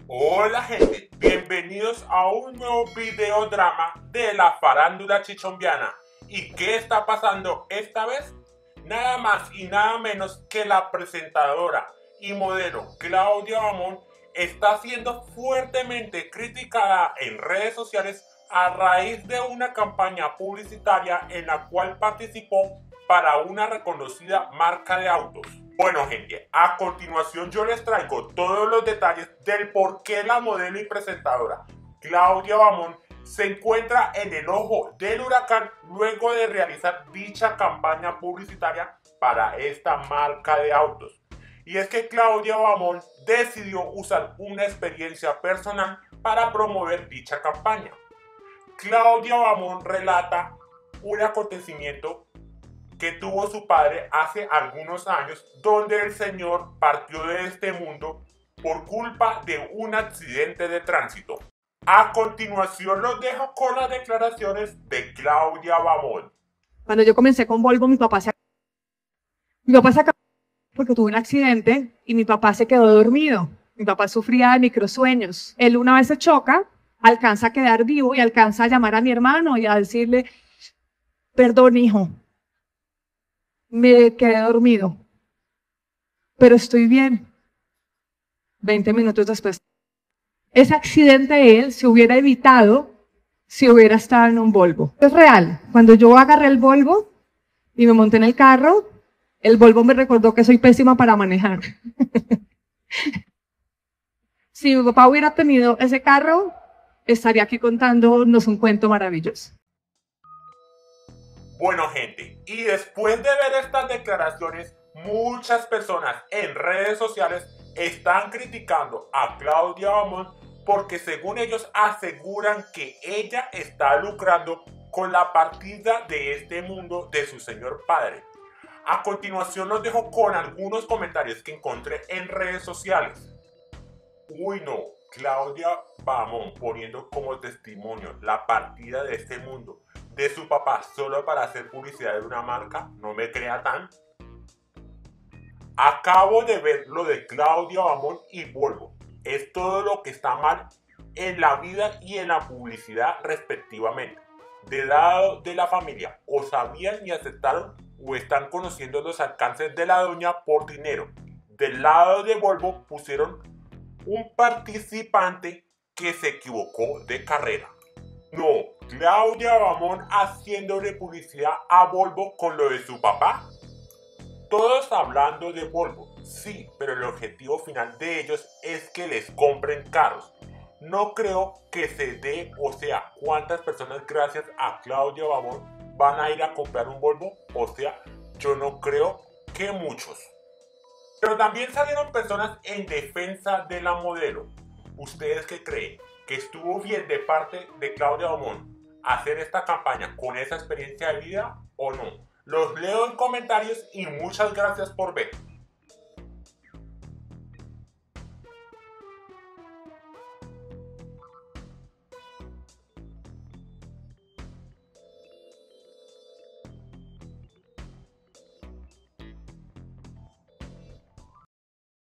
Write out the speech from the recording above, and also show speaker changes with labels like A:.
A: Hola gente, bienvenidos a un nuevo video drama de la farándula chichombiana. ¿Y qué está pasando esta vez? Nada más y nada menos que la presentadora y modelo Claudia Bamón está siendo fuertemente criticada en redes sociales a raíz de una campaña publicitaria en la cual participó para una reconocida marca de autos. Bueno gente, a continuación yo les traigo todos los detalles del por qué la modelo y presentadora Claudia Bamón se encuentra en el ojo del huracán luego de realizar dicha campaña publicitaria para esta marca de autos. Y es que Claudia Bamón decidió usar una experiencia personal para promover dicha campaña. Claudia Bamón relata un acontecimiento que tuvo su padre hace algunos años, donde el señor partió de este mundo por culpa de un accidente de tránsito. A continuación los dejo con las declaraciones de Claudia Bamón.
B: Cuando yo comencé con Volvo, mi papá se acabó porque tuvo un accidente y mi papá se quedó dormido. Mi papá sufría de microsueños. Él una vez se choca, alcanza a quedar vivo y alcanza a llamar a mi hermano y a decirle, perdón hijo, me quedé dormido, pero estoy bien. 20 minutos después. Ese accidente él se hubiera evitado si hubiera estado en un Volvo. Es real. Cuando yo agarré el Volvo y me monté en el Volvo me recordó que soy pésima para manejar. Si mi papá hubiera tenido ese carro, estaría aquí contándonos un cuento maravilloso.
A: Bueno gente, y después de ver estas declaraciones, muchas personas en redes sociales están criticando a Claudia Bamón porque según ellos aseguran que ella está lucrando con la partida de este mundo de su señor padre. A continuación los dejo con algunos comentarios que encontré en redes sociales. Uy no, Claudia Bamón poniendo como testimonio la partida de este mundo de su papá solo para hacer publicidad de una marca, no me crea tan. Acabo de ver lo de Claudia Bamón y Volvo. Es todo lo que está mal en la vida y en la publicidad respectivamente. Del lado de la familia, o sabían y aceptaron o están conociendo los alcances de la doña por dinero. Del lado de Volvo pusieron un participante que se equivocó de carrera. No, Claudia Bamón haciéndole publicidad a Volvo con lo de su papá. Todos hablando de Volvo, sí, pero el objetivo final de ellos es que les compren carros. No creo que se dé, o sea, cuántas personas gracias a Claudia Bamón van a ir a comprar un Volvo, o sea, yo no creo que muchos. Pero también salieron personas en defensa de la modelo. ¿Ustedes qué creen? ¿Que estuvo bien de parte de Claudia Bamón hacer esta campaña con esa experiencia de vida o no? Los leo en comentarios y muchas gracias por ver.